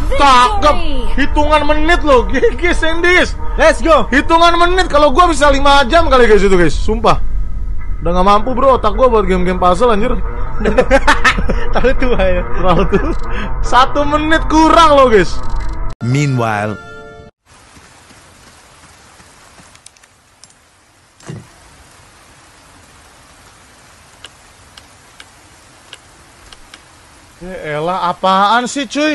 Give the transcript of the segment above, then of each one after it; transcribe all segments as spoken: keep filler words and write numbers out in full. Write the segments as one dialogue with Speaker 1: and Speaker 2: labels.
Speaker 1: Cakep. Hitungan menit loh, G G Sendis.
Speaker 2: Let's go.
Speaker 1: Hitungan menit, kalau gua bisa lima jam kali guys itu guys, sumpah. Udah gak mampu bro, otak gua buat game-game puzzle anjir.
Speaker 2: Terlalu tua ya.
Speaker 1: Terlalu tuh. Satu menit kurang loh guys.
Speaker 3: Meanwhile,
Speaker 1: Ya elah, apaan sih cuy?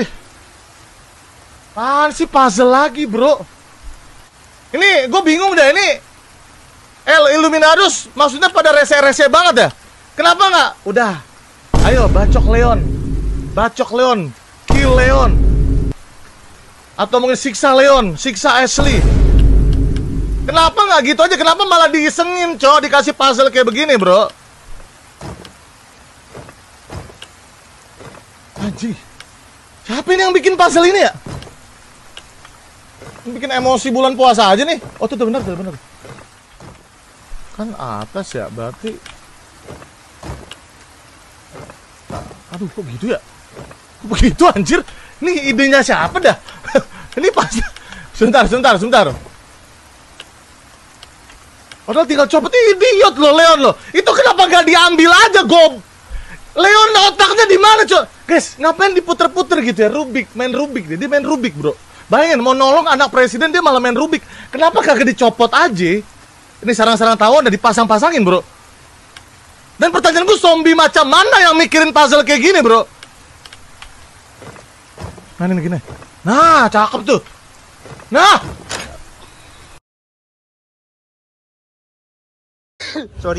Speaker 1: Apaan sih puzzle lagi bro? Ini gue bingung dah ini. El Illuminatus maksudnya pada rese-rese banget ya? Kenapa nggak? Udah, ayo bacok Leon, bacok Leon, kill Leon, atau mungkin siksa Leon, siksa Ashley. Kenapa nggak gitu aja? Kenapa malah diisengin cowok dikasih puzzle kayak begini bro? Anjir, siapa ini yang bikin puzzle ini ya? Bikin emosi bulan puasa aja nih. Oh tuh, tuh bener, tuh bener. Kan atas ya, berarti. Aduh, kok gitu ya? Kok begitu anjir? Ini idenya siapa dah? Ini pas. Sebentar, sebentar, sebentar. Padahal tinggal copot, idiot loh Leon loh. Itu kenapa gak diambil aja, Gob? Leon otaknya di mana, Cok? Guys, ngapain diputer-puter gitu ya? Rubik, main Rubik dia, dia main Rubik, bro. Bayangin, mau nolong anak presiden dia malah main Rubik. Kenapa kagak dicopot aja? Ini sarang-sarang tawon udah dipasang-pasangin, bro. Dan pertanyaan gue, zombie macam mana yang mikirin puzzle kayak gini, bro? Mainin gini. Nah, cakep tuh. Nah.
Speaker 2: Sorry.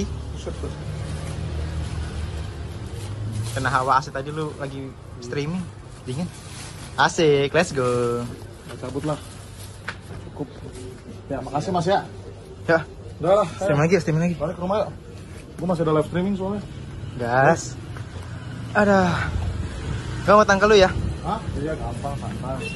Speaker 2: Kena hawa A C tadi lu lagi streaming. Dingin. Asik, let's go.
Speaker 1: Nah, cabut lah. Cukup. Ya, makasih Mas ya.
Speaker 2: Ya.
Speaker 1: Udah lah.
Speaker 2: Stream lagi, stream lagi.
Speaker 1: Balik ke rumah yuk. Gue masih ada live streaming soalnya.
Speaker 2: Gas. Ada. Gak mau tangkel lu ya?
Speaker 1: Hah? Iya, gampang, santai.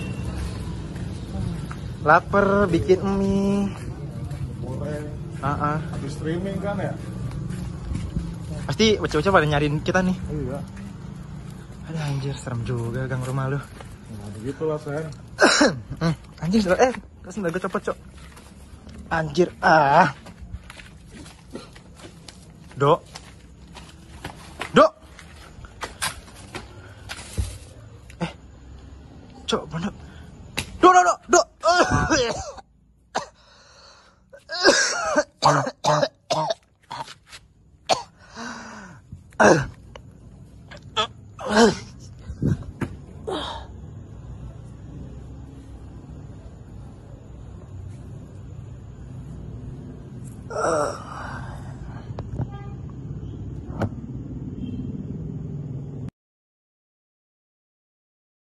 Speaker 2: Laper, bikin mie.
Speaker 1: Boleh.
Speaker 2: Ah, uh-uh.
Speaker 1: Habis streaming kan ya?
Speaker 2: Pasti bocah-bocah pada nyariin kita nih.
Speaker 1: Iya.
Speaker 2: Aduh anjir, serem juga gang rumah lu.
Speaker 1: Nah, begitulah sayang.
Speaker 2: hmm, anjir, eh, terus nggak gue copot, Cok. Anjir, ah. Dok. Dok. Eh. Cok, mana? Dok, dok, dok, dok. Uh.